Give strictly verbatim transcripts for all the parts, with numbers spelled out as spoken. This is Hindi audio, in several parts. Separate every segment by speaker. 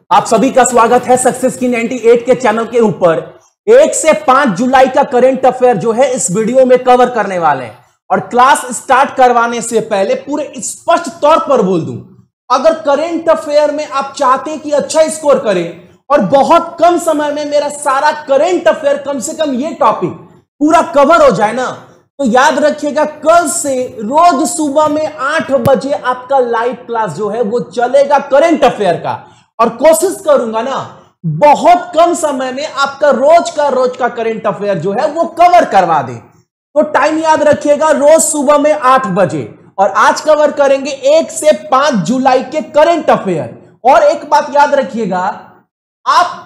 Speaker 1: आप सभी का स्वागत है सक्सेस की अट्ठानवे के चैनल के ऊपर। एक से पांच जुलाई का करंट अफेयर जो है इस वीडियो में कवर करने वाले हैं। और क्लास स्टार्ट करवाने से पहले पूरे स्पष्ट तौर पर बोल दूं, अगर करंट अफेयर में आप चाहते हैं कि अच्छा स्कोर करें और बहुत कम समय में मेरा सारा करंट अफेयर कम से कम ये टॉपिक पूरा कवर हो जाए ना, तो याद रखिएगा कल से रोज सुबह में आठ बजे आपका लाइव क्लास जो है वो चलेगा करंट अफेयर का। और कोशिश करूंगा ना बहुत कम समय में आपका रोज का रोज का करंट अफेयर जो है वो कवर करवा दे। तो टाइम याद रखिएगा, रोज सुबह में आठ बजे। और आज कवर करेंगे एक से पांच जुलाई के करंट अफेयर। और एक बात याद रखिएगा, आप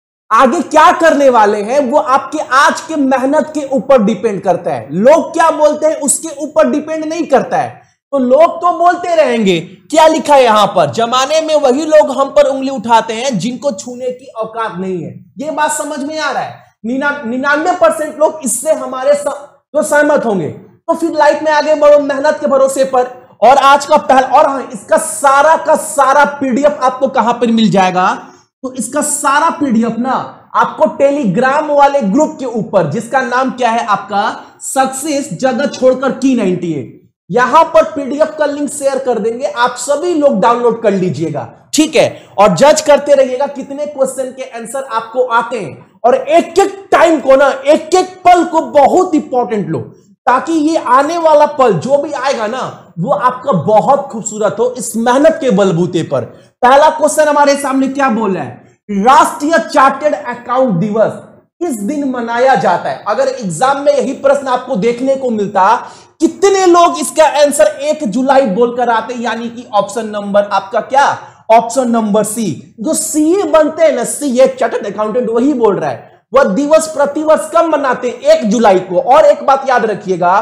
Speaker 1: आगे क्या करने वाले हैं वो आपके आज के मेहनत के ऊपर डिपेंड करता है। लोग क्या बोलते हैं उसके ऊपर डिपेंड नहीं करता है। तो लोग तो बोलते रहेंगे, क्या लिखा है यहां पर, जमाने में वही लोग हम पर उंगली उठाते हैं जिनको छूने की औकात नहीं है। ये बात समझ में आ रहा है। निन्यानवे परसेंट लोग इससे हमारे जो सहमत होंगे। तो फिर लाइफ में आगे बढ़ो मेहनत के भरोसे पर। और आज का पहला, और हाँ, इसका सारा का सारा पीडीएफ आपको कहां पर मिल जाएगा, तो इसका सारा पीडीएफ ना आपको टेलीग्राम वाले ग्रुप के ऊपर, जिसका नाम क्या है आपका सक्सेस जगह छोड़कर की अट्ठानवे, यहां पर पीडीएफ का लिंक शेयर कर देंगे, आप सभी लोग डाउनलोड कर लीजिएगा, ठीक है। और जज करते रहिएगा कितने क्वेश्चन के आंसर आपको आते हैं। और एक एक टाइम को ना, एक एक पल को बहुत इंपॉर्टेंट लो, ताकि ये आने वाला पल जो भी आएगा ना वो आपका बहुत खूबसूरत हो इस मेहनत के बलबूते पर। पहला क्वेश्चन हमारे सामने क्या बोल रहा है, राष्ट्रीय चार्टेड अकाउंट दिवस किस दिन मनाया जाता है। अगर एग्जाम में यही प्रश्न आपको देखने को मिलता, कितने लोग इसका आंसर एक जुलाई बोलकर आते, यानी कि ऑप्शन नंबर आपका क्या, ऑप्शन नंबर सी। जो सीए बनते हैं ना, सीए चार्टर्ड अकाउंटेंट, वही बोल रहा है वह दिवस प्रतिवर्ष कब मनाते हैं, एक जुलाई को। और एक बात याद रखिएगा,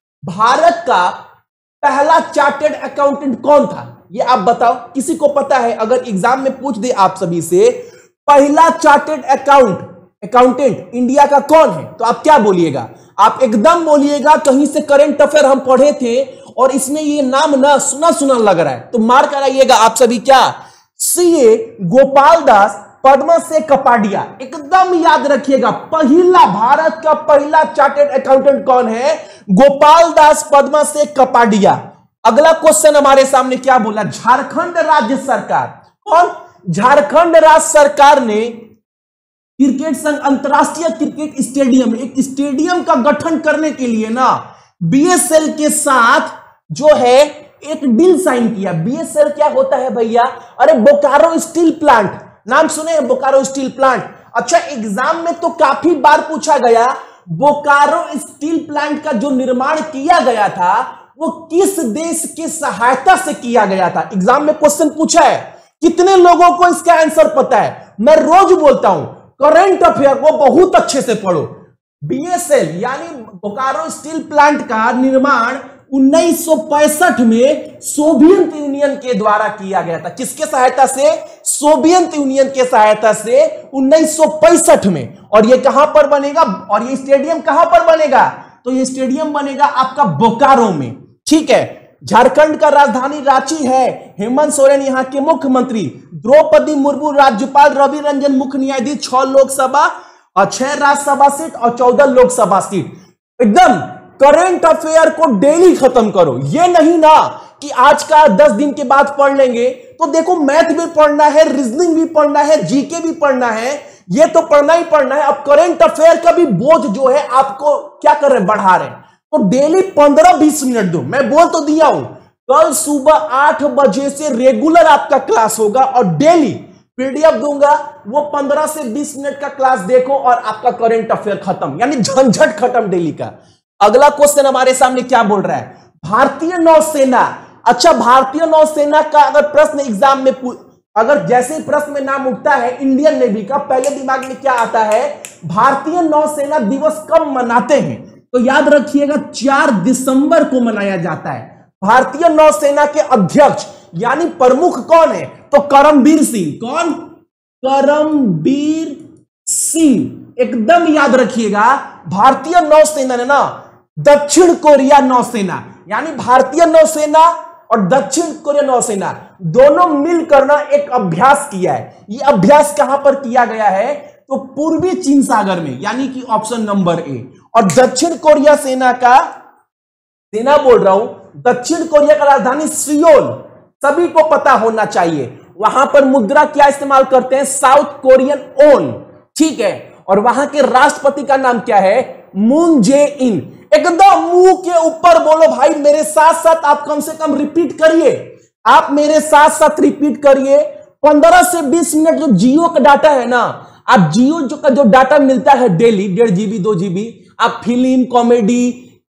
Speaker 1: भारत का पहला चार्टर्ड अकाउंटेंट कौन था, ये आप बताओ, किसी को पता है? अगर एग्जाम में पूछ दे आप सभी से पहला चार्टर्ड अकाउंट अकाउंटेंट इंडिया का कौन है, तो आप क्या बोलिएगा? आप एकदम बोलिएगा कहीं से करंट अफेयर हम पढ़े थे और इसमें ये नाम ना सुना सुना लग रहा है, तो मार कराइएगा आप सभी क्या, सीए गोपाल दास पद्मा से कपाडिया। एकदम याद रखिएगा, पहला भारत का पहला चार्टर्ड अकाउंटेंट कौन है, गोपाल दास पद्मा से कपाडिया। अगला क्वेश्चन हमारे सामने क्या बोला, झारखंड राज्य सरकार, कौन, झारखंड राज्य सरकार ने क्रिकेट संघ अंतरराष्ट्रीय क्रिकेट स्टेडियम, एक स्टेडियम का गठन करने के लिए ना बीएसएल के साथ जो है एक डील साइन किया। बीएसएल क्या होता है भैया, अरे बोकारो स्टील प्लांट, नाम सुने हैं बोकारो स्टील प्लांट। अच्छा, एग्जाम में तो काफी बार पूछा गया बोकारो स्टील प्लांट का जो निर्माण किया गया था वो किस देश की सहायता से किया गया था, एग्जाम में क्वेश्चन पूछा है। कितने लोगों को इसका आंसर पता है? मैं रोज बोलता हूं करंट अफेयर को बहुत अच्छे से पढ़ो। बीएसएल यानी बोकारो स्टील प्लांट का निर्माण उन्नीस सौ पैंसठ में सोवियत यूनियन के द्वारा किया गया था। किसके सहायता से? सोवियत यूनियन के सहायता से उन्नीस सौ पैंसठ में। और ये कहां पर बनेगा, और ये स्टेडियम कहां पर बनेगा, तो ये स्टेडियम बनेगा आपका बोकारो में, ठीक है। झारखंड का राजधानी रांची है। हेमंत सोरेन यहाँ के मुख्यमंत्री, द्रौपदी मुर्मू राज्यपाल, रवि रंजन मुख्य न्यायाधीश, छह लोकसभा और छह राज्यसभा सीट और चौदह लोकसभा सीट। एकदम करंट अफेयर को डेली खत्म करो। ये नहीं ना कि आज का दस दिन के बाद पढ़ लेंगे, तो देखो मैथ भी पढ़ना है, रीजनिंग भी पढ़ना है, जीके भी पढ़ना है, ये तो पढ़ना ही पढ़ना है। अब करंट अफेयर का भी बोझ जो है आपको क्या कर रहे, बढ़ा रहे हैं। तो डेली पंद्रह बीस मिनट दो। मैं बोल तो दिया हूं कल सुबह आठ बजे से रेगुलर आपका क्लास होगा और डेली पीडीएफ दूंगा, वो पंद्रह से बीस मिनट का क्लास देखो और आपका करंट अफेयर खत्म, यानी झंझट खत्म डेली का। अगला क्वेश्चन हमारे सामने क्या बोल रहा है, भारतीय नौसेना। अच्छा, भारतीय नौसेना का अगर प्रश्न एग्जाम में अगर जैसे प्रश्न में नाम उठता है इंडियन नेवी का, पहले दिमाग में क्या आता है, भारतीय नौसेना दिवस कब मनाते हैं, तो याद रखिएगा चार दिसंबर को मनाया जाता है। भारतीय नौसेना के अध्यक्ष यानी प्रमुख कौन है, तो करमबीर सिंह। कौन? करमबीर सिंह। एकदम याद रखिएगा, भारतीय नौसेना ने ना दक्षिण कोरिया नौसेना, यानी भारतीय नौसेना और दक्षिण कोरिया नौसेना दोनों मिलकर ना एक अभ्यास किया है। ये अभ्यास कहां पर किया गया है? तो पूर्वी चीन सागर में, यानी कि ऑप्शन नंबर ए। और दक्षिण कोरिया सेना का सेना बोल रहा हूं, दक्षिण कोरिया का राजधानी सियोल सभी को पता होना चाहिए। वहां पर मुद्रा क्या इस्तेमाल करते हैं? साउथ कोरियन ओन, ठीक है। और वहां के राष्ट्रपति का नाम क्या है? Moon Jae in. एकदम मुंह के ऊपर बोलो भाई, मेरे साथ साथ आप कम से कम रिपीट करिए, आप मेरे साथ साथ रिपीट करिए। पंद्रह से बीस मिनट जो जियो का डाटा है ना, आप जियो जो का जो डाटा मिलता है डेली डेढ़ जीबी दो जीबी, आप फिल्म, कॉमेडी,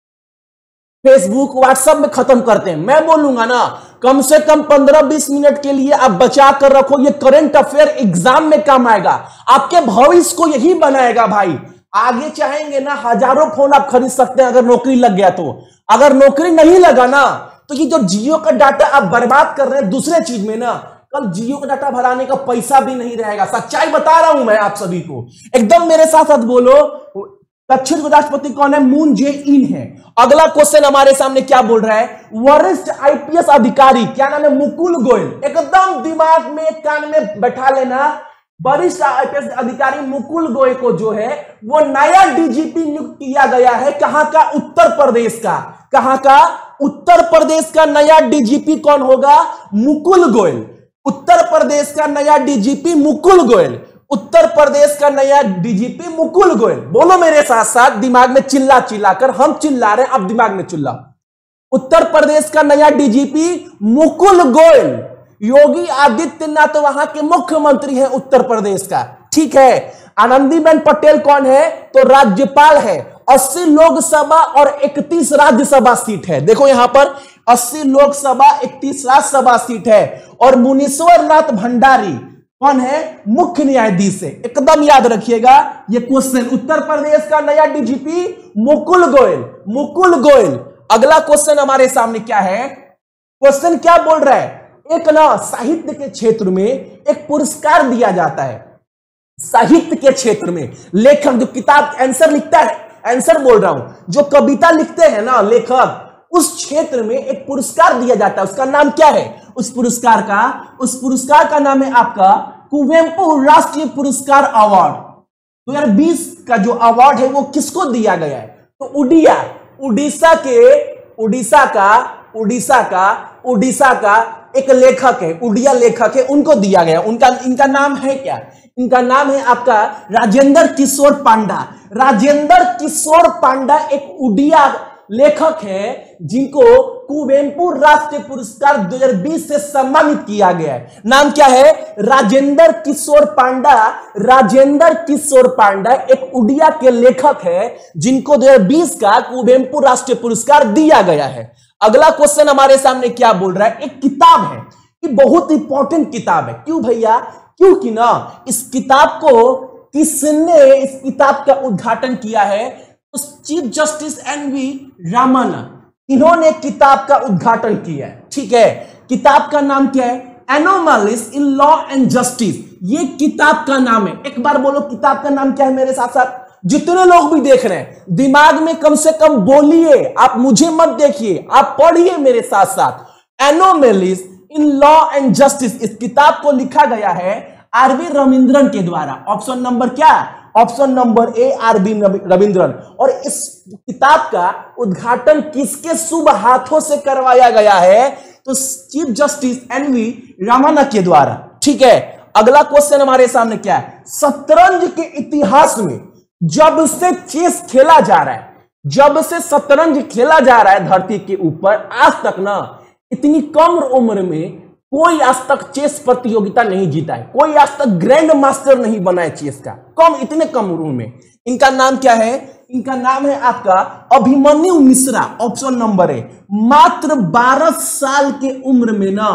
Speaker 1: फेसबुक, व्हाट्सएप में खत्म करते हैं। मैं बोलूंगा ना, कम से कम पंद्रह बीस मिनट के लिए आप बचा कर रखो। ये करंट अफेयर एग्जाम में काम आएगा, आपके भविष्य को यही बनाएगा भाई। आगे चाहेंगे ना, हजारों फोन आप खरीद सकते हैं अगर नौकरी लग गया तो। अगर नौकरी नहीं लगा ना, तो ये जो जियो का डाटा आप बर्बाद कर रहे हैं दूसरे चीज में ना, कल जियो का डाटा भराने का पैसा भी नहीं रहेगा। सच्चाई बता रहा हूं मैं आप सभी को, एकदम मेरे साथ साथ बोलो। दक्षिण को राष्ट्रपति कौन है? मून जे इन है। अगला क्वेश्चन हमारे सामने क्या बोल रहा है? वरिष्ठ आईपीएस अधिकारी, क्या नाम है? मुकुल गोयल। एकदम दिमाग में कान में बैठा लेना, वरिष्ठ आईपीएस अधिकारी मुकुल गोयल को जो है वो नया डीजीपी नियुक्त किया गया है। कहां का? उत्तर प्रदेश का। कहां का? उत्तर प्रदेश का नया डीजीपी कौन होगा? मुकुल गोयल। उत्तर प्रदेश का नया डीजीपी मुकुल गोयल। उत्तर प्रदेश का नया डीजीपी मुकुल गोयल। बोलो मेरे साथ साथ, दिमाग में चिल्ला चिल्ला कर, हम चिल्ला रहे हैं, अब दिमाग में चिल्ला। उत्तर प्रदेश का नया डीजीपी मुकुल गोयल। योगी आदित्यनाथ तो वहां के मुख्यमंत्री हैं उत्तर प्रदेश का, ठीक है। आनंदीबेन पटेल कौन है? तो राज्यपाल है। अस्सी लोकसभा और इकतीस राज्यसभा सीट है। देखो यहां पर अस्सी लोकसभा इकतीस राज्यसभा सीट है। और मुनीश्वर नाथ भंडारी कौन है? मुख्य न्यायाधीश है। एकदम याद रखिएगा ये क्वेश्चन। उत्तर प्रदेश का नया डीजीपी मुकुल गोयल। मुकुल गोयल। अगला क्वेश्चन हमारे सामने क्या है? क्वेश्चन क्या बोल रहा है? एक ना साहित्य के क्षेत्र में एक पुरस्कार दिया जाता है। साहित्य के क्षेत्र में लेखक जो किताब आंसर लिखता है, आंसर बोल रहा हूं, जो कविता लिखते हैं ना लेखक, उस क्षेत्र में एक पुरस्कार दिया जाता है। उसका नाम क्या है? उस पुरस्कार का उस पुरस्कार का नाम है आपका कुवेंपु राष्ट्रीय पुरस्कार अवार्ड। दो हज़ार बीस का जो अवार्ड है वो किसको दिया गया है? तो उड़िया उड़ीसा के उड़ीसा का उड़ीसा का उड़ीसा का एक लेखक है, उड़िया लेखक है, उनको दिया गया। उनका इनका नाम है क्या? इनका नाम है आपका राजेंद्र किशोर पांडा। राजेंद्र किशोर पांडा एक उड़िया लेखक है जिनको कुवेंपु राष्ट्रीय पुरस्कार दो हज़ार बीस से सम्मानित किया गया है। नाम क्या है? राजेंद्र किशोर पांडा। राजेंद्र किशोर पांडा एक उड़िया के लेखक है जिनको दो हज़ार बीस का कुवेंपु राष्ट्रीय पुरस्कार दिया गया है। अगला क्वेश्चन हमारे सामने क्या बोल रहा है? एक किताब है, ये बहुत इंपॉर्टेंट किताब है। क्यों भैया? क्योंकि ना इस किताब को किसने इस किताब का उद्घाटन किया है? तो chief justice N V Ramana, इन्होंने किताब का उद्घाटन किया है, ठीक है। किताब का नाम क्या है? Anomalies in law and justice. ये किताब का नाम है। एक बार बोलो किताब का नाम क्या है मेरे साथ साथ। जितने लोग भी देख रहे हैं दिमाग में कम से कम बोलिए, आप मुझे मत देखिए, आप पढ़िए मेरे साथ साथ। Anomalies in law and justice, इस किताब को लिखा गया है आरबी रविंद्रन के द्वारा। ऑप्शन नंबर क्या? Option number A RB Ravindran. और इस किताब का उद्घाटन किसके शुभ हाथों से करवाया गया है? तो chief justice N V Ramana के द्वारा, ठीक है। अगला क्वेश्चन हमारे सामने क्या है? शतरंज के इतिहास में जब से चेस खेला जा रहा है, जब से शतरंज खेला जा रहा है धरती के ऊपर, आज तक ना इतनी कम उम्र में कोई आज तक चेस प्रतियोगिता नहीं जीता है। कोई आज तक ग्रैंड मास्टर नहीं बना है चेस का, कम इतने कम उम्र में। इनका नाम क्या है? इनका नाम है आपका अभिमन्यु मिश्रा। ऑप्शन नंबर है। मात्र बारह साल के उम्र में ना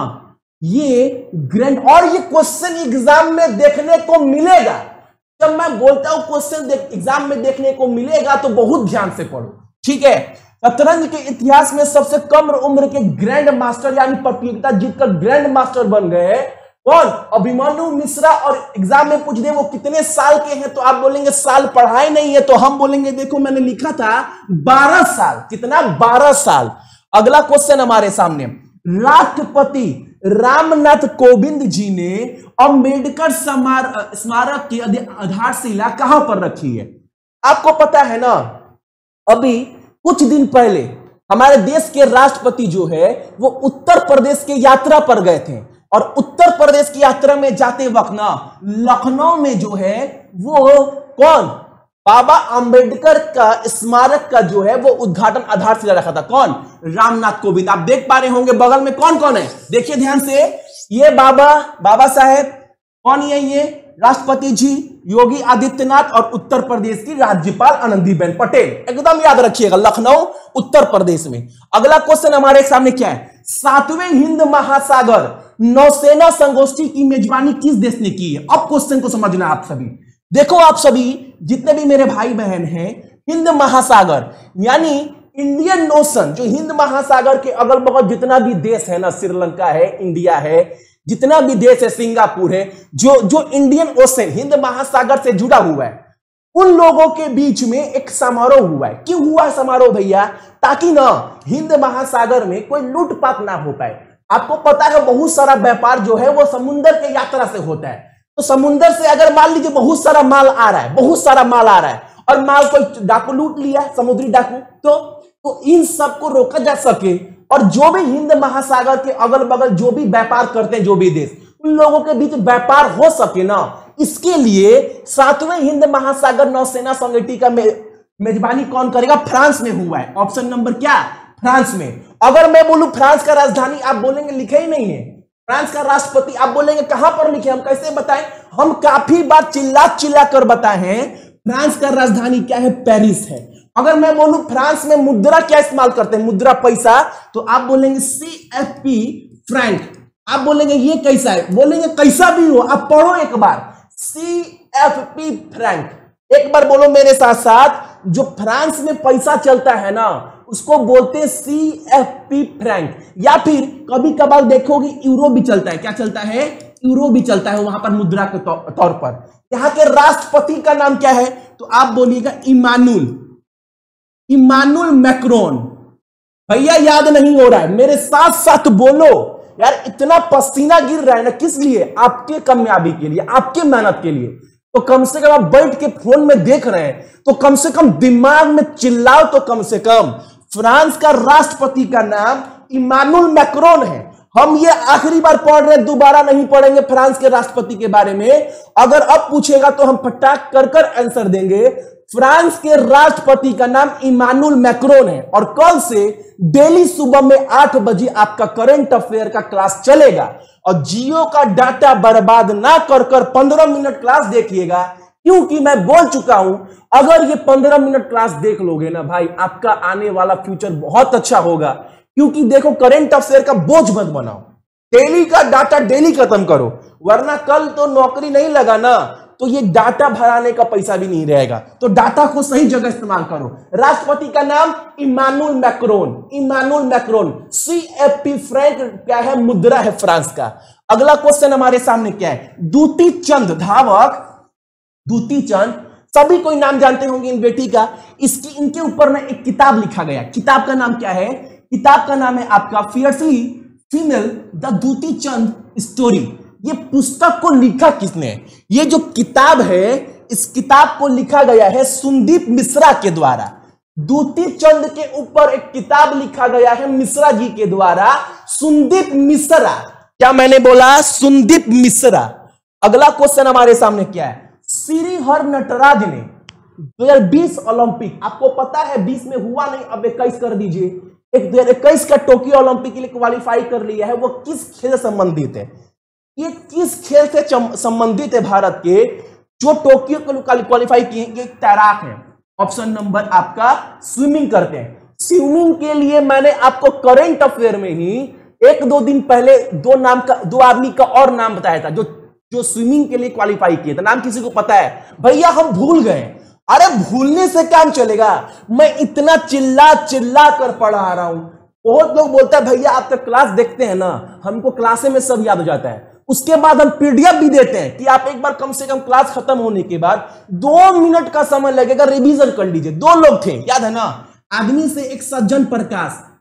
Speaker 1: ये ग्रैंड, और ये क्वेश्चन एग्जाम में देखने को मिलेगा। जब मैं बोलता हूं क्वेश्चन एग्जाम में देखने को मिलेगा तो बहुत ध्यान से पढ़ो, ठीक है। शतरंज के इतिहास में सबसे कम उम्र के ग्रैंड मास्टर यानी प्रतियोगिता जीतकर ग्रैंड मास्टर बन गए कौन? अभिमन्यु मिश्रा। और एग्जाम में पूछ दे वो कितने साल के हैं तो आप बोलेंगे साल पढ़ाए नहीं है, तो हम बोलेंगे देखो मैंने लिखा था बारह साल। कितना? बारह साल। अगला क्वेश्चन हमारे सामने, राष्ट्रपति रामनाथ कोविंद जी ने अंबेडकर स्मारक की आधारशिला कहां पर रखी है? आपको पता है ना, अभी कुछ दिन पहले हमारे देश के राष्ट्रपति जो है वो उत्तर प्रदेश के यात्रा पर गए थे, और उत्तर प्रदेश की यात्रा में जाते वक्त ना लखनऊ में जो है वो कौन, बाबा अंबेडकर का स्मारक का जो है वो उद्घाटन आधारशिला रखा था। कौन? रामनाथ कोविंद। आप देख पा रहे होंगे बगल में कौन कौन है, देखिए ध्यान से, ये बाबा बाबा साहेब, कौन है ये, राष्ट्रपति जी योगी आदित्यनाथ, और उत्तर प्रदेश की राज्यपाल आनंदीबेन पटेल। एकदम याद रखिएगा, लखनऊ उत्तर प्रदेश में। अगला क्वेश्चन हमारे सामने क्या है, सातवें हिंद महासागर नौसेना संगोष्ठी की मेजबानी किस देश ने की है? अब क्वेश्चन को समझना आप सभी। देखो आप सभी जितने भी मेरे भाई बहन हैं, हिंद महासागर यानी इंडियन ओशन, जो हिंद महासागर के अगल बगल जितना भी देश है ना, श्रीलंका है, इंडिया है, जितना भी देश है, सिंगापुर है, जो जो इंडियन ओशन हिंद महासागर से जुड़ा हुआ है, उन लोगों के बीच में एक समारोह हुआ है। क्यों हुआ है समारोह भैया? ताकि ना हिंद महासागर में कोई लूटपाट ना हो पाए। आपको पता है बहुत सारा व्यापार जो है वो समुद्र के यात्रा से होता है, तो समुद्र से अगर मान लीजिए बहुत सारा माल आ रहा है, बहुत सारा माल आ रहा है और माल कोई डाकू लूट लिया, समुद्री डाकू, तो तो इन सब को रोका जा सके, और जो भी हिंद महासागर के अगल बगल जो भी व्यापार करते हैं, जो भी देश, उन लोगों के बीच व्यापार हो सके ना, इसके लिए सातवें हिंद महासागर नौसेना संगठन का मे, मेजबानी कौन करेगा? फ्रांस में हुआ है। ऑप्शन नंबर क्या? फ्रांस में। अगर मैं बोलूं फ्रांस का राजधानी, आप बोलेंगे लिखे ही नहीं है। फ्रांस का राष्ट्रपति आप बोलेंगे कहां पर लिखे, हम कैसे बताएं? हम काफी बार चिल्ला चिल्ला कर बताए हैं, फ्रांस का राजधानी क्या है? पेरिस है। अगर मैं बोलूं फ्रांस में मुद्रा क्या इस्तेमाल करते हैं, मुद्रा पैसा, तो आप बोलेंगे सी एफ पी फ्रैंक। आप बोलेंगे ये कैसा है, बोलेंगे कैसा भी हो, आप पढ़ो एक बार, सी एफ पी फ्रैंक। एक बार बोलो मेरे साथ साथ, जो फ्रांस में पैसा चलता है ना उसको बोलते हैं सी एफ पी फ्रैंक, या फिर कभी कभार देखोगे यूरो भी चलता है। क्या चलता है? यूरो भी चलता है वहां पर मुद्रा के तौर पर। यहाँ के राष्ट्रपति का नाम क्या है? तो आप बोलिएगा इमानुल इमानुल मैक्रोन। भैया याद नहीं हो रहा है, मेरे साथ साथ बोलो यार, इतना पसीना गिर रहा है ना, किस लिए? आपके कामयाबी के लिए, आपके मेहनत के लिए। तो कम से कम आप बैठ के फोन में देख रहे हैं तो कम से कम दिमाग में चिल्लाओ, तो कम से कम फ्रांस का राष्ट्रपति का नाम इमानुल मैक्रोन है। हम ये आखिरी बार पढ़ रहे हैं, दोबारा नहीं पढ़ेंगे फ्रांस के राष्ट्रपति के बारे में। अगर अब पूछेगा तो हम फटाक कर कर आंसर देंगे। फ्रांस के राष्ट्रपति का नाम इमानुल मैक्रोन है, और कल से डेली सुबह में आठ बजे आपका करंट अफेयर का क्लास चलेगा, और जियो का डाटा बर्बाद ना कर कर पंद्रह मिनट क्लास देखिएगा, क्योंकि मैं बोल चुका हूं अगर ये पंद्रह मिनट क्लास देख लोगे ना भाई, आपका आने वाला फ्यूचर बहुत अच्छा होगा। क्योंकि देखो, करंट अफेयर का बोझ मत बनाओ, डेली का डाटा डेली खत्म करो, वरना कल तो नौकरी नहीं लगा ना तो ये डाटा भराने का पैसा भी नहीं रहेगा। तो डाटा को सही जगह इस्तेमाल करो। राष्ट्रपति का नाम Emmanuel Macron, Emmanuel Macron. C F P franc क्या है? मुद्रा है फ्रांस का। अगला क्वेश्चन हमारे सामने क्या है? दूती चंद धावक, दूती चंद, सभी कोई नाम जानते होंगे इन बेटी का। इसकी इनके ऊपर ना एक किताब लिखा गया, किताब का नाम क्या है? किताब का नाम है आपका fiercely female the Dutee Chand story. ये पुस्तक को लिखा किसने? ये जो किताब है, इस किताब को लिखा गया है सुंदीप मिश्रा के द्वारा। दूती चंद के ऊपर एक किताब लिखा गया है मिश्रा जी के द्वारा, सुंदीप मिश्रा। क्या मैंने बोला? सुंदीप मिश्रा। अगला क्वेश्चन हमारे सामने क्या है? श्रीहर नटराज ने दो हज़ार बीस ओलंपिक, आपको पता है बीस में हुआ नहीं, अब इक्कीस कर दीजिए, एक दो हज़ार इक्कीस का टोक्यो ओलंपिक के लिए क्वालिफाई कर लिया है। वो किस खेल से संबंधित है? ये किस खेल से संबंधित है भारत के जो टोक्यो को क्वालिफाई किए? ये तैराक है। ऑप्शन नंबर आपका स्विमिंग करते हैं। स्विमिंग के लिए मैंने आपको करंट अफेयर में ही एक दो दिन पहले दो नाम का, दो आदमी का और नाम बताया था जो जो स्विमिंग के लिए क्वालिफाई किए थे। नाम किसी को पता है? भैया हम भूल गए। अरे भूलने से काम चलेगा? मैं इतना चिल्ला चिल्ला कर पढ़ा रहा हूं। बहुत लोग बोलता है भैया आप तो क्लास देखते हैं ना, हमको क्लासे में सब याद हो जाता है। उसके बाद हम पीडीएफ भी देते हैं कि आप एक बार कम से कम क्लास खत्म होने के बाद दो मिनट का समय लगेगा, रिवीजन कर लीजिए। दो लोग थे, याद है ना? आदमी से एक सज्जन प्रकाश,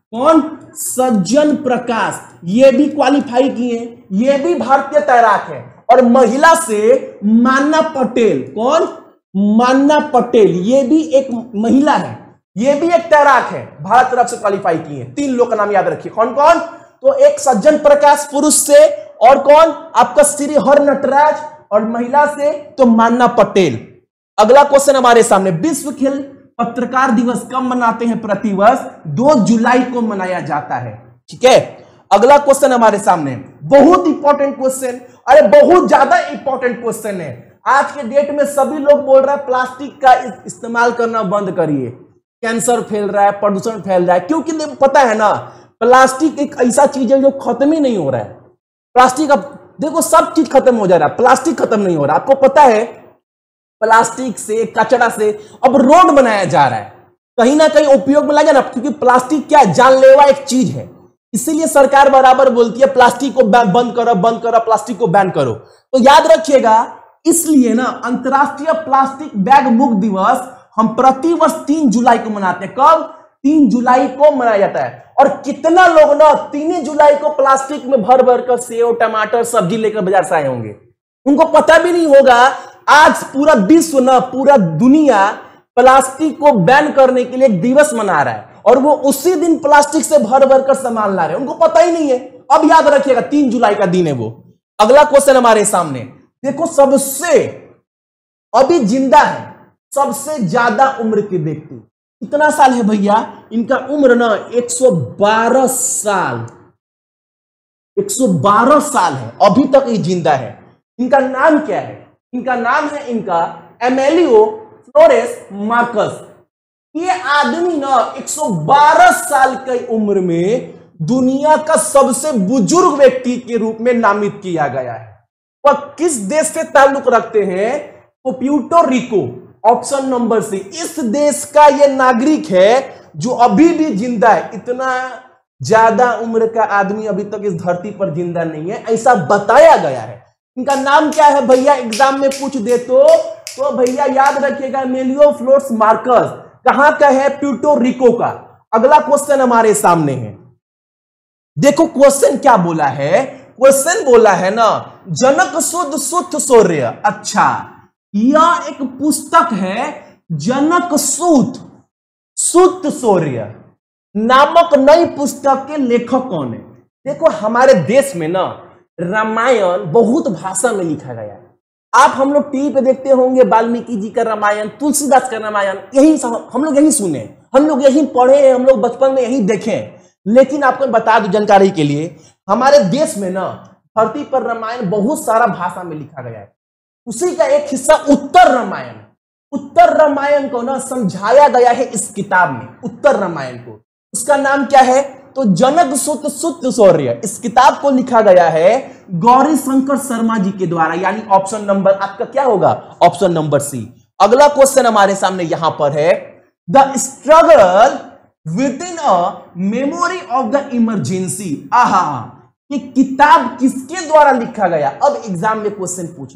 Speaker 1: कौन? सज्जन प्रकाश, ये भी क्वालिफाई किए, ये भी भारतीय तैराक है। और महिला से मान्ना पटेल, कौन? मान्ना पटेल, ये भी एक महिला है, ये भी एक तैराक है, भारत तरफ से क्वालिफाई किए। तीन लोग का नाम याद रखिए, कौन कौन? तो एक सज्जन प्रकाश पुरुष से, और कौन? आपका श्री हर नटराज, और महिला से तो मान्ना पटेल। अगला क्वेश्चन हमारे सामने, विश्व खेल पत्रकार दिवस कब मनाते हैं प्रतिवर्ष? दो जुलाई को मनाया जाता है। ठीक है, अगला क्वेश्चन हमारे सामने, बहुत इंपॉर्टेंट क्वेश्चन, अरे बहुत ज्यादा इंपॉर्टेंट क्वेश्चन है। आज के डेट में सभी लोग बोल रहे हैं प्लास्टिक का इस्तेमाल करना बंद करिए, कैंसर फैल रहा है, प्रदूषण फैल रहा है, क्योंकि पता है ना, प्लास्टिक एक ऐसा चीज है जो खत्म ही नहीं हो रहा है। प्लास्टिक, अब देखो सब चीज खत्म हो जा रहा है, प्लास्टिक खत्म नहीं हो रहा। आपको पता है प्लास्टिक से, कचरा से अब रोड बनाया जा रहा है, कहीं ना कहीं उपयोग में लाया ना, क्योंकि प्लास्टिक क्या है? जानलेवा एक चीज है, इसीलिए सरकार बराबर बोलती है प्लास्टिक को बंद करो, बंद करो, प्लास्टिक को बैन करो। तो याद रखिएगा, इसलिए ना अंतर्राष्ट्रीय प्लास्टिक बैग मुक्त दिवस हम प्रतिवर्ष तीन जुलाई को मनाते हैं। कब? तीन जुलाई को मनाया जाता है। और कितना लोग ना तीन जुलाई को प्लास्टिक में भर भर कर सेव, टमाटर, सब्जी लेकर बाजार से आए होंगे, उनको पता भी नहीं होगा आज पूरा विश्व ना, पूरा दुनिया प्लास्टिक को बैन करने के लिए एक दिवस मना रहा है, और वो उसी दिन प्लास्टिक से भर भर कर सामान ला रहे हैं, उनको पता ही नहीं है। अब याद रखिएगा, तीन जुलाई का दिन है वो। अगला क्वेश्चन हमारे सामने, देखो सबसे अभी जिंदा है सबसे ज्यादा उम्र के व्यक्ति, कितना साल है भैया? इनका उम्र ना एक सौ बारह साल, एक सौ बारह साल है, अभी तक ये जिंदा है। इनका नाम क्या है? इनका नाम है इनका एमेलियो फ्लोरेस मार्कस। ये आदमी ना एक सौ बारह साल की उम्र में दुनिया का सबसे बुजुर्ग व्यक्ति के रूप में नामित किया गया है। वह किस देश से ताल्लुक रखते हैं? तो Puerto Rico, option number C. इस देश का यह नागरिक है जो अभी भी जिंदा है। इतना ज्यादा उम्र का आदमी अभी तक इस धरती पर जिंदा नहीं है, ऐसा बताया गया है। इनका नाम क्या है भैया? एग्जाम में पूछ दे तो तो भैया याद रखिएगा, एमेलियो फ्लोरेस मार्कस। कहां का है? प्यूर्टो रिको का। अगला क्वेश्चन हमारे सामने है, देखो क्वेश्चन क्या बोला है? क्वेश्चन बोला है ना, जनक शुद्ध शुद्ध सूर्य। अच्छा, यह एक पुस्तक है, जनक शुद्ध शुद्ध सूर्य नामक नई पुस्तक के लेखक कौन है? देखो हमारे देश में ना रामायण बहुत भाषा में लिखा गया है। आप हम लोग टीवी पे देखते होंगे वाल्मीकि जी का रामायण, तुलसीदास का रामायण, यही हम लोग यही सुने, हम लोग यही पढ़े, हम लोग बचपन में यही देखे। लेकिन आपको बता दो जानकारी के लिए, हमारे देश में ना धरती पर रामायण बहुत सारा भाषा में लिखा गया है। उसी का एक हिस्सा उत्तर रामायण। उत्तर रामायण को ना समझाया गया है इस किताब में, उत्तर रामायण को। उसका नाम क्या है? तो जनक शुद्ध शुद्ध सूर्य। इस किताब को लिखा गया है गौरी शंकर शर्मा जी के द्वारा, यानी ऑप्शन नंबर आपका क्या होगा? Option number C. अगला क्वेश्चन हमारे सामने यहां पर है, the struggle within a memory of the emergency. आहा, ये किताब किसके द्वारा लिखा गया? अब एग्जाम में क्वेश्चन पूछ,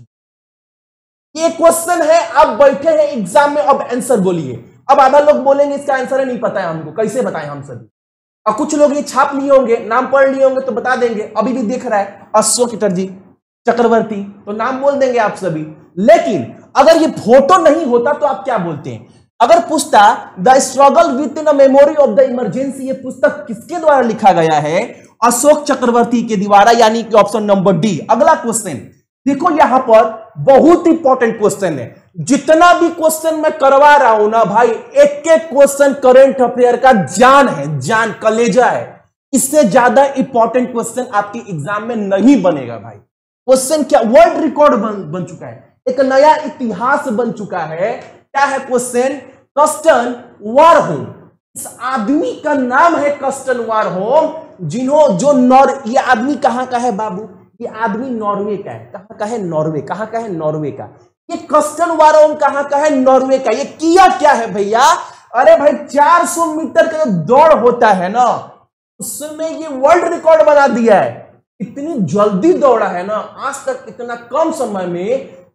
Speaker 1: ये क्वेश्चन है, आप बैठे हैं एग्जाम में, अब आंसर बोलिए। अब आधा लोग बोलेंगे इसका आंसर नहीं पता है हमको, कैसे बताएं हम सभी? और कुछ लोग ये छाप लिए होंगे, नाम पढ़ लिए होंगे तो बता देंगे। अभी भी देख रहा है अशोक चटर्जी, चक्रवर्ती, तो नाम बोल देंगे आप सभी। लेकिन अगर ये फोटो नहीं होता तो आप क्या बोलते हैं? अगर पूछता the struggle within a memory of the emergency, ये पुस्तक किसके द्वारा लिखा गया है? अशोक चक्रवर्ती के द्वारा, यानी कि ऑप्शन नंबर डी। अगला क्वेश्चन देखो, यहां पर बहुत इंपॉर्टेंट क्वेश्चन है। जितना भी क्वेश्चन मैं करवा रहा हूं ना भाई, एक एक क्वेश्चन करंट अफेयर का जान है, जान कलेजा है। इससे ज्यादा इंपॉर्टेंट क्वेश्चन आपके एग्जाम में नहीं बनेगा भाई। क्वेश्चन क्या? वर्ल्ड रिकॉर्ड बन, बन चुका है, एक नया इतिहास बन चुका है। क्या है क्वेश्चन? कस्टन वारहोम। इस आदमी का नाम है कस्टन वारहोम, जिन्हों जो नॉर ये आदमी कहां का है बाबू? ये आदमी नॉर्वे का है। कहां का है? नॉर्वे। कहां का है? नॉर्वे का। ये कस्टन वारहोम कहां का है? नॉर्वे का। ये किया क्या है भैया? अरे भाई चार सौ मीटर का जो दौड़ होता है ना, उसमें ये वर्ल्ड रिकॉर्ड बना दिया है। इतनी जल्दी दौड़ा है ना, आज तक इतना कम समय में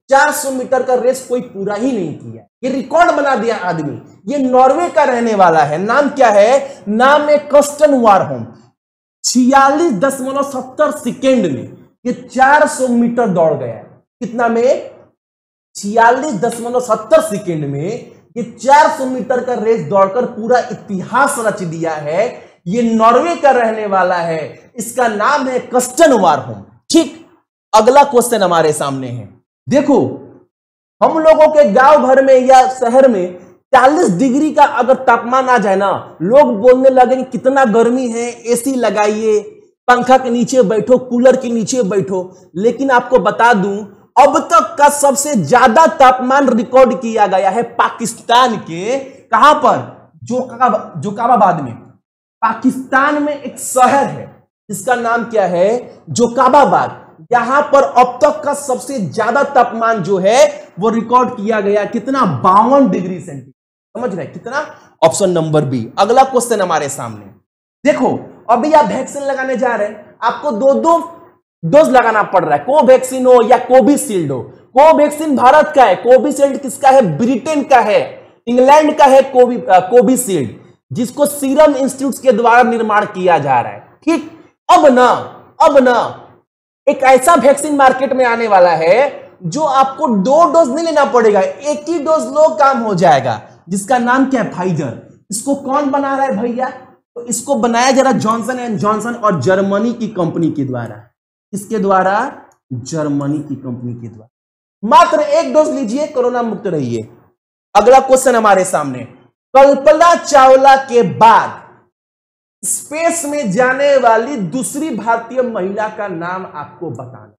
Speaker 1: चार सौ मीटर का रेस कोई पूरा ही नहीं किया। ये रिकॉर्ड बना दिया आदमी। ये नॉर्वे का रहने वाला है। नाम क्या है? नाम है कर्स्टन वारहोम। छियालीस दशमलव सत्तर सेकेंड में ये चार सौ मीटर दौड़ गया। कितना में? छियालीस दशमलव सत्तर सेकेंड में ये चार सौ मीटर का रेस दौड़कर पूरा इतिहास रच दिया है। ये नॉर्वे का रहने वाला है। इसका नाम है कर्स्टन वारहोम। ठीक, अगला क्वेश्चन हमारे सामने है। देखो, हम लोगों के गांव भर में या शहर में चालीस डिग्री का अगर तापमान आ जाए ना, लोग बोलने लगे कितना गर्मी है, एसी लगाइए, पंखा के नीचे बैठो, कूलर के नीचे बैठो। लेकिन आपको बता दूं, अब तक का सबसे ज्यादा तापमान रिकॉर्ड किया गया है पाकिस्तान के, कहां पर? जोकाबा जोकाबाबाद में। पाकिस्तान में एक शहर है जिसका नाम क्या है? जोकाबाबाद। यहां पर अब तक का सबसे ज्यादा तापमान जो है वो रिकॉर्ड किया गया। कितना? बावन डिग्री सेंटीग्रेड। समझ रहे? कितना? Option number B. अगला क्वेश्चन हमारे सामने। देखो, अभी आप वैक्सीन लगाने जा रहे हैं, आपको दो दो डोज लगाना पड़ रहा है। कोवैक्सीन हो या कोविशील्ड हो। कोवैक्सीन भारत का है, कोविशील्ड किसका है? ब्रिटेन का है, इंग्लैंड का है कोवि कोविशील्ड, जिसको सीरम इंस्टीट्यूट के द्वारा निर्माण किया जा रहा है। ठीक, अब ना अब ना एक ऐसा वैक्सीन मार्केट में आने वाला है जो आपको दो डोज नहीं लेना पड़ेगा, एक ही डोज लो काम हो जाएगा, जिसका नाम क्या है? फाइजर। इसको कौन बना रहा है भैया? तो इसको बनाया जा रहा है जॉनसन एंड जॉनसन और जर्मनी की कंपनी के द्वारा। किसके द्वारा? जर्मनी की कंपनी के द्वारा। मात्र एक डोज लीजिए, कोरोना मुक्त रहिए। अगला क्वेश्चन हमारे सामने। कल्पना चावला के बाद स्पेस में जाने वाली दूसरी भारतीय महिला का नाम आपको बताना।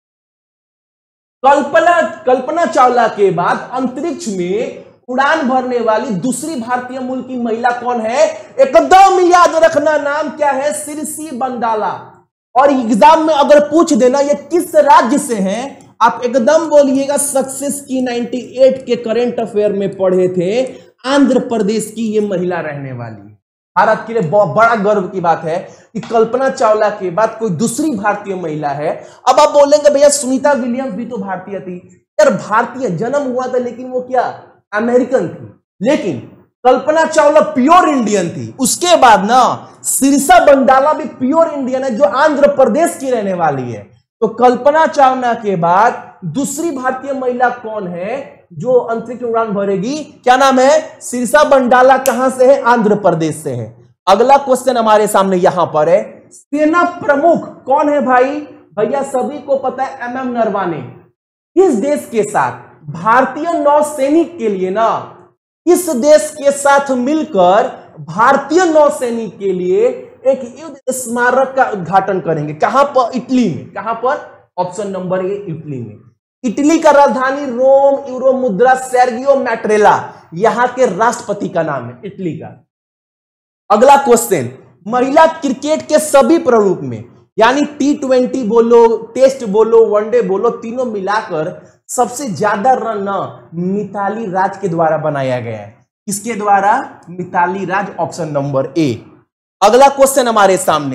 Speaker 1: कल्पना कल्पना चावला के बाद अंतरिक्ष में उड़ान भरने वाली दूसरी भारतीय मूल की महिला कौन है? एकदम याद रखना, नाम क्या है? शीर्षी बंडाला। और एग्जाम में अगर पूछ देना ये किस राज्य से हैं, आप एकदम बोलिएगा सक्सेस की अट्ठानवे के करंट अफेयर में पढ़े थे, आंध्र प्रदेश की ये महिला रहने वाली। भारत के लिए बहुत बड़ा गर्व की बात है कि कल्पना चावला के बाद कोई दूसरी भारतीय महिला है। अब आप बोलेंगे भैया सुनीता विलियम्स भी तो भारतीय थी। यार, भारतीय जन्म हुआ था लेकिन वो क्या? अमेरिकन थी। लेकिन कल्पना चावला प्योर इंडियन थी। उसके बाद ना शीर्षा बंडाला भी प्योर इंडियन है, जो आंध्र प्रदेश की रहने वाली है। तो कल्पना चावला के बाद दूसरी भारतीय महिला कौन है जो अंतरिक्ष उड़ान भरेगी? क्या नाम है? शीर्षा बंडाला। कहां से है? आंध्र प्रदेश से है। अगला क्वेश्चन हमारे सामने यहां पर है। सेना प्रमुख कौन है भाई? भैया सभी को पता है, एम एम नरवाने। किस देश के साथ? भारतीय नौसैनिक के लिए ना, इस देश के साथ मिलकर भारतीय नौसैनिक के लिए एक युद्ध स्मारक का उद्घाटन करेंगे। कहां पर? इटली में। कहां पर? ऑप्शन नंबर ए, इटली में। इटली का राजधानी रोम, यूरो मुद्रा सेर्गियो मैट्रेला यहां के राष्ट्रपति का नाम है, इटली का। अगला क्वेश्चन। महिला क्रिकेट के सभी प्रारूप में, यानी टी ट्वेंटी बोलो, टेस्ट बोलो, वनडे बोलो, तीनों मिलाकर सबसे ज्यादा रन मिताली राज के द्वारा बनाया गया है। किसके द्वारा? Mitali Raj. Option number A. अगला क्वेश्चन हमारे सामने।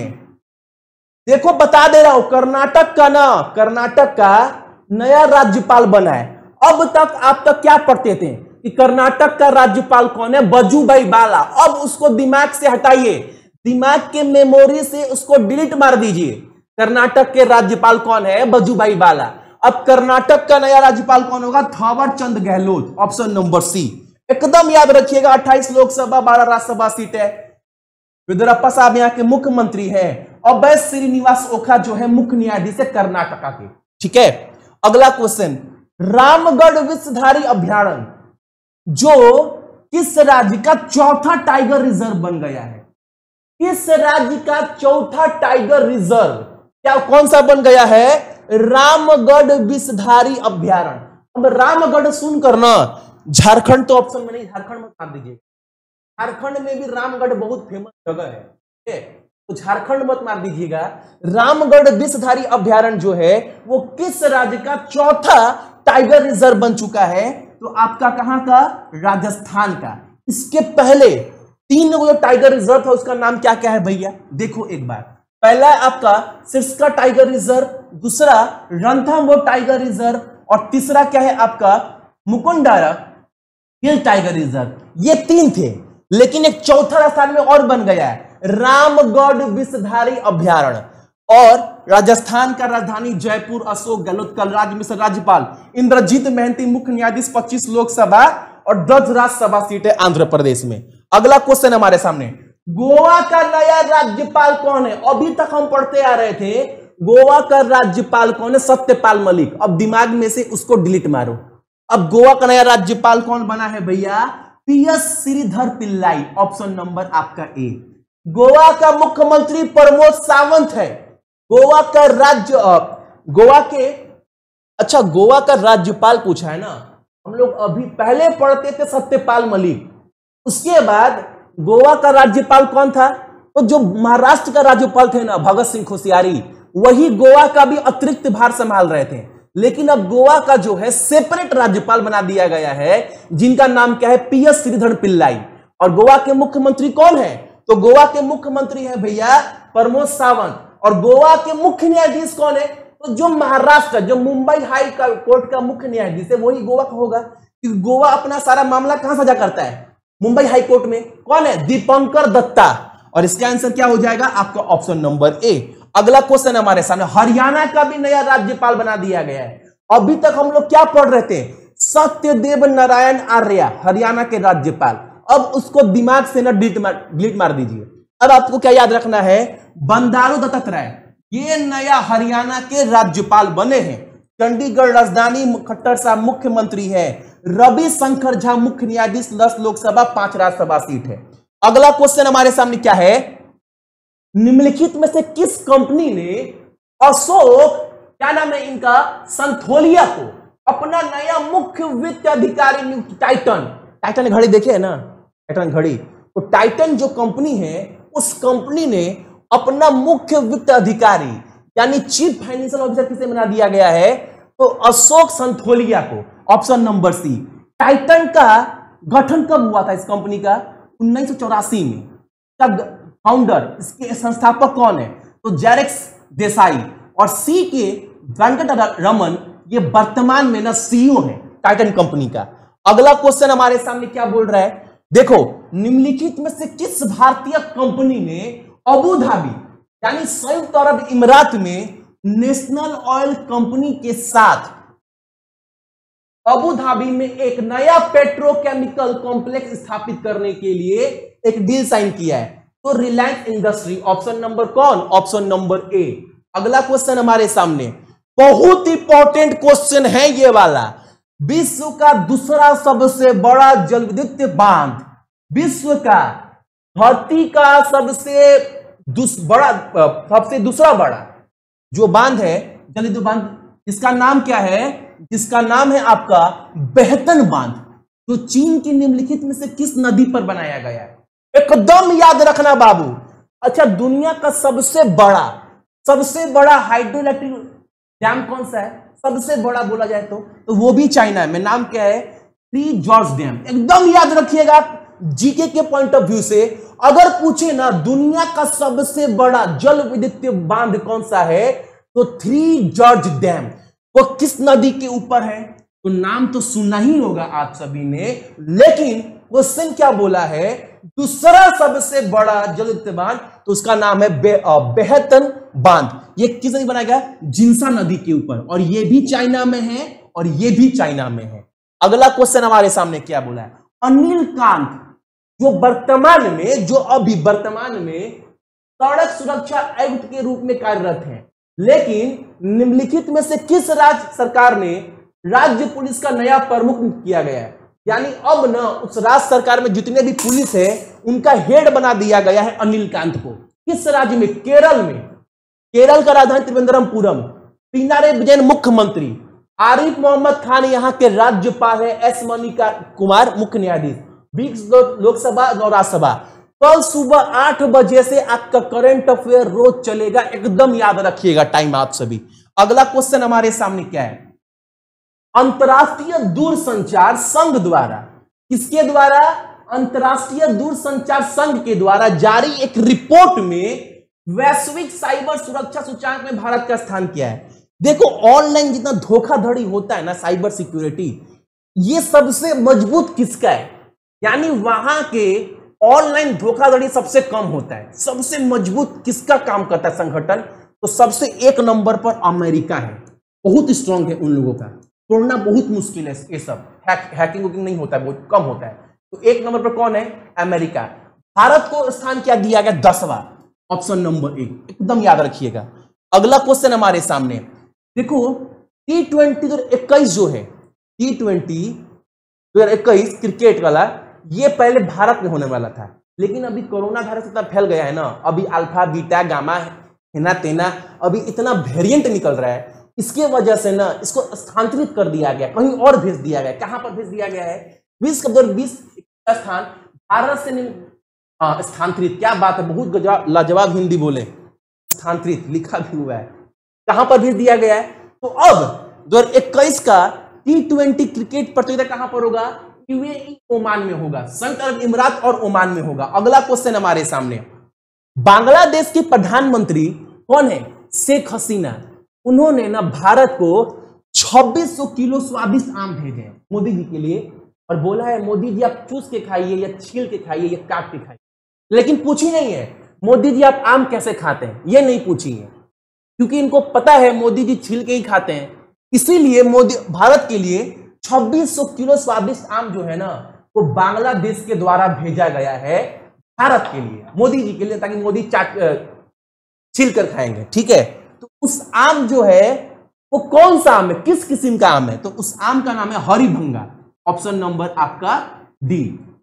Speaker 1: देखो, बता दे रहा हूं, कर्नाटक का ना कर्नाटक का नया राज्यपाल बना है। अब तक आप तक क्या पढ़ते थे कि कर्नाटक का राज्यपाल कौन है? वजुभाई वाला। अब उसको दिमाग से हटाइए, दिमाग के मेमोरी से उसको डिलीट मार दीजिए। कर्नाटक के राज्यपाल कौन है? वजुभाई वाला। अब कर्नाटक का नया राज्यपाल कौन होगा? Thawar Chand Gehlot. Option number C. एकदम याद रखिएगा, अट्ठाईस लोकसभा, बारह राज्यसभा सीट है। येदियुरप्पा साहब यहाँ के मुख्यमंत्री हैं और वै श्रीनिवास ओखा जो है मुख्य न्यायाधीश है कर्नाटका के। ठीक है, अगला क्वेश्चन। रामगढ़ विषधारी अभ्यारण्य जो किस राज्य का चौथा टाइगर रिजर्व बन गया है? किस राज्य का चौथा टाइगर रिजर्व क्या कौन सा बन गया है? रामगढ़ विषधारी अभ्यारण्य। अब रामगढ़ सुनकर ना झारखंड तो ऑप्शन में नहीं, झारखंड में मार दीजिए। झारखंड में भी रामगढ़ बहुत फेमस जगह है, तो झारखंड मत मार दीजिएगा। रामगढ़ विषधारी अभ्यारण्य जो है वो किस राज्य का चौथा टाइगर रिजर्व बन चुका है? तो आपका कहां का? राजस्थान का। इसके पहले तीन जो टाइगर रिजर्व था उसका नाम क्या क्या है भैया? देखो एक बार, पहला है आपका सिरस्का टाइगर रिजर्व, दूसरा रणथंभौर टाइगर रिजर्व, और तीसरा क्या है आपका मुकुंदरा हिल टाइगर रिजर्व। ये तीन थे, लेकिन एक चौथा स्थान में और बन गया है, रामगढ़ विषधारी अभ्यारण्य। और राजस्थान का राजधानी जयपुर, अशोक गहलोत, कलराज मिश्र राज्यपाल, इंद्रजीत महंती मुख्य न्यायाधीश, पच्चीस लोकसभा और दस राज्यसभा सीटें आंध्र प्रदेश में। अगला क्वेश्चन हमारे सामने, गोवा का नया राज्यपाल कौन है? अभी तक हम पढ़ते आ रहे थे गोवा का राज्यपाल कौन है, सत्यपाल मलिक। अब दिमाग में से उसको डिलीट मारो। अब गोवा का नया राज्यपाल कौन बना है भैया? P S Shridhar Pillai. Option number आपका ए। गोवा का मुख्यमंत्री प्रमोद सावंत है। गोवा का राज्य गोवा के अच्छा गोवा का राज्यपाल पूछा है ना, हम लोग अभी पहले पढ़ते थे सत्यपाल मलिक। उसके बाद गोवा का राज्यपाल कौन था? तो जो महाराष्ट्र का राज्यपाल थे ना भगत सिंह कोश्यारी, वही गोवा का भी अतिरिक्त भार संभाल रहे थे। लेकिन अब गोवा का जो है सेपरेट राज्यपाल बना दिया गया है, जिनका नाम क्या है? P S Shridhar Pillai. और गोवा के मुख्यमंत्री कौन है? तो गोवा के मुख्यमंत्री है भैया प्रमोद सावंत। और गोवा के मुख्य न्यायाधीश कौन है? तो जो महाराष्ट्र जो मुंबई हाई कोर्ट का मुख्य न्यायाधीश है वही गोवा का होगा, क्योंकि गोवा अपना सारा मामला कहां सजा करता है? मुंबई हाई कोर्ट में। कौन है? दीपंकर दत्ता। और इसका आंसर क्या हो जाएगा आपका? Option number A. अगला क्वेश्चन हमारे सामने, हरियाणा का भी नया राज्यपाल बना दिया गया है। अभी तक हम लोग क्या पढ़ रहे थे? सत्यदेव नारायण आर्य हरियाणा के राज्यपाल। अब उसको दिमाग से ना डिलीट मार डिलीट मार दीजिए। अब आपको क्या याद रखना है? बंडारू दत्तात्रेय ये नया हरियाणा के राज्यपाल बने हैं। चंडीगढ़ राजधानी खट्टर साहब मुख्यमंत्री है। रवि शंकर झा मुख्य न्यायाधीश, दस लोकसभा पांच राज्यसभा सीट है। अगला क्वेश्चन हमारे सामने क्या है? निम्नलिखित में से किस कंपनी ने अशोक क्या नाम है इनका संथोलिया को अपना नया मुख्य वित्त अधिकारी नियुक्त? टाइटन टाइटन घड़ी देखे है ना, टाइटन घड़ी। तो टाइटन जो कंपनी है उस कंपनी ने अपना मुख्य वित्त अधिकारी यानी चीफ फाइनेंशियल ऑफिसर किसे बना दिया गया है? तो अशोक संथोलिया को। ऑप्शन नंबर सी। टाइटन का गठन कब हुआ था इस कंपनी का? उन्नीस सौ चौरासी में। तब फाउंडर इसके संस्थापक कौन है? तो जैरेक्स देसाई। और सी के वेंकट रमन ये वर्तमान में ना सीईओ है टाइटन कंपनी का। अगला क्वेश्चन हमारे सामने क्या बोल रहा है? देखो, निम्नलिखित में से किस भारतीय कंपनी ने अबू धाबी यानी संयुक्त अरब इमारात में नेशनल ऑयल कंपनी के साथ अबू धाबी में एक नया पेट्रोकेमिकल कॉम्प्लेक्स स्थापित करने के लिए एक डील साइन किया है? तो रिलायंस इंडस्ट्री। ऑप्शन नंबर कौन? Option number A. अगला क्वेश्चन हमारे सामने बहुत इंपॉर्टेंट क्वेश्चन है ये वाला। विश्व का दूसरा सबसे बड़ा जलविद्युत बांध, विश्व का धरती का सबसे दुस, बड़ा सबसे दूसरा बड़ा जो बांध है जलविद्युत बांध, इसका नाम क्या है? जिसका नाम है आपका बेहतन बांध, जो चीन की निम्नलिखित में से किस नदी पर बनाया गया है? एकदम याद रखना बाबू। अच्छा, दुनिया का सबसे बड़ा सबसे बड़ा हाइड्रो इलेक्ट्रिक डैम कौन सा है? सबसे बड़ा बोला जाए तो, तो वो भी चाइना में। नाम क्या है? Three Gorge Dam. एकदम याद रखिएगा जीके के पॉइंट ऑफ व्यू से। अगर पूछे ना दुनिया का सबसे बड़ा जल विद्युत बांध कौन सा है, तो थ्री जॉर्ज डैम। वो किस नदी के ऊपर है? तो नाम तो सुना ही होगा आप सभी ने, लेकिन क्वेश्चन क्या बोला है? दूसरा सबसे बड़ा जल विद्युत बांध, तो उसका नाम है बे, बेहतन बांध। ये किस नदी बनाया गया? जिंसा नदी के ऊपर। और ये भी चाइना में है और ये भी चाइना में है। अगला क्वेश्चन हमारे सामने क्या बोला है? अनिल कांत जो वर्तमान में जो अभी वर्तमान में सड़क सुरक्षा आयुक्त के रूप में कार्यरत हैं, लेकिन निम्नलिखित में से किस राज्य सरकार ने राज्य पुलिस का नया प्रमुख किया गया है? यानी अब ना उस राज्य सरकार में जितने भी पुलिस है उनका हेड बना दिया गया है अनिल कांत को। किस राज्य में? केरल में। केरल का राजधानी त्रिवेंद्रमपुरम। पिनारे विजयन मुख्यमंत्री, आरिफ मोहम्मद खान यहाँ के राज्यपाल है, एस मणिका कुमार मुख्य न्यायाधीश, बीस लोकसभा और राज्यसभा। कल सुबह आठ बजे से आपका करंट अफेयर रोज चलेगा, एकदम याद रखिएगा टाइम आप सभी। अगला क्वेश्चन हमारे सामने क्या है? अंतरराष्ट्रीय दूरसंचार संघ द्वारा, किसके द्वारा? अंतरराष्ट्रीय दूरसंचार संघ के द्वारा जारी एक रिपोर्ट में वैश्विक साइबर सुरक्षा सूचकांक में भारत का स्थान क्या है? देखो ऑनलाइन जितना धोखाधड़ी होता है ना, साइबर सिक्योरिटी, ये सबसे मजबूत किसका है? यानी वहां के ऑनलाइन धोखाधड़ी सबसे कम होता है। सबसे मजबूत किसका काम करता है संगठन? तो सबसे एक नंबर पर अमेरिका है, बहुत स्ट्रांग है उन लोगों का, तोड़ना बहुत मुश्किल है। ये सब हैक हैकिंग वैकिंग नहीं होता है, बहुत कम होता है। तो एक नंबर पर कौन है? अमेरिका। भारत को स्थान क्या दिया गया? दसवां, ऑप्शन नंबर एक, एकदम याद रखिएगा। अगला क्वेश्चन हमारे सामने देखो, टी ट्वेंटी दो हजार इक्कीस जो है, टी ट्वेंटी दो हजार इक्कीस क्रिकेट वाला, ये पहले भारत में होने वाला था, लेकिन अभी कोरोना वायरस इतना फैल गया है ना, अभी अल्फा बीटा गामा हेना तेना अभी इतना वेरिएंट निकल रहा है, इसके वजह से ना इसको स्थानांतरित कर दिया गया, कहीं और भेज दिया गया। कहां पर भेज दिया गया है? विश्व कप दो हजार बीस का स्थान भारत से हाँ स्थानांतरित, क्या बात है, बहुत लाजवाब हिंदी बोले, स्थानांतरित लिखा भी हुआ है। कहां पर भेज दिया गया है? तो अब दो हजार इक्कीस का टी ट्वेंटी क्रिकेट प्रतियोगिता कहां पर होगा? यूएई ओमान में होगा, संयुक्त अरब अमीरात और ओमान में होगा। अगला क्वेश्चन हमारे सामने, बांग्लादेश के प्रधानमंत्री कौन है? शेख हसीना। उन्होंने ना भारत को छब्बीस सौ किलो स्वादिष्ट आम भेजे मोदी जी के लिए, और बोला है मोदी जी आप चूस के खाइए या छील के खाइए या काट के खाइए, लेकिन पूछी नहीं है मोदी जी आप आम कैसे खाते हैं, ये नहीं पूछी है, क्योंकि इनको पता है मोदी जी छील के ही खाते हैं। इसीलिए मोदी भारत के लिए छब्बीस सौ किलो स्वादिष्ट आम जो है ना, वो बांग्लादेश के द्वारा भेजा गया है भारत के लिए, मोदी जी के लिए, ताकि मोदी चाट छील कर खाएंगे। ठीक है, तो उस आम जो है वो कौन सा आम है, किस किस्म का आम है? तो उस आम का नाम है हरिभंगा, ऑप्शन नंबर आपका डी।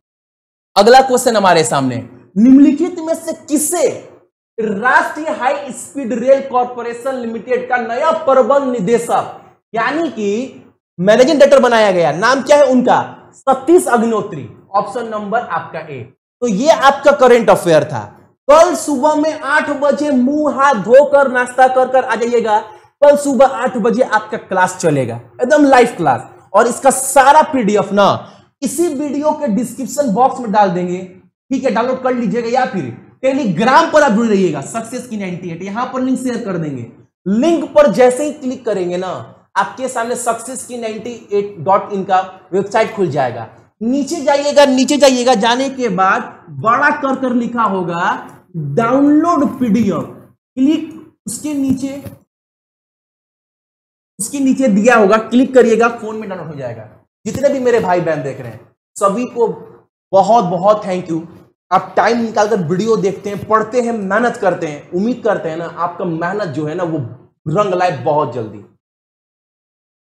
Speaker 1: अगला क्वेश्चन हमारे सामने, निम्नलिखित में से किसे राष्ट्रीय high speed rail corporation limited का नया प्रबंध निदेशक यानी कि मैनेजिंग डायरेक्टर बनाया गया? नाम क्या है उनका? सतीश अग्निहोत्री, ऑप्शन नंबर आपका ए। तो ये आपका करंट अफेयर था। कल सुबह में आठ बजे मुंह हाथ धोकर नाश्ता कर कर आ जाइएगा। कल सुबह आठ बजे आपका क्लास चलेगा, एकदम लाइव क्लास, और इसका सारा पीडीएफ ना इसी वीडियो के डिस्क्रिप्शन बॉक्स में डाल देंगे। ठीक है, डाउनलोड कर लीजिएगा, या फिर टेलीग्राम पर आप जुड़ रहिएगा, सक्सेस की अट्ठानवे, यहां पर लिंक शेयर कर देंगे। लिंक पर जैसे ही क्लिक करेंगे ना, आपके सामने सक्सेस की अट्ठानवे डॉट इन का वेबसाइट खुल जाएगा। नीचे जाइएगा, नीचे जाइएगा, जाने के बाद बड़ा कर कर लिखा होगा डाउनलोड पीडीएफ, क्लिक उसके नीचे उसके नीचे दिया होगा, क्लिक करिएगा, फोन में डाउनलोड हो जाएगा। जितने भी मेरे भाई बहन देख रहे हैं सभी को बहुत बहुत थैंक यू। आप टाइम निकालकर वीडियो देखते हैं, पढ़ते हैं, मेहनत करते हैं। उम्मीद करते हैं ना आपका मेहनत जो है ना वो रंग लाए बहुत जल्दी।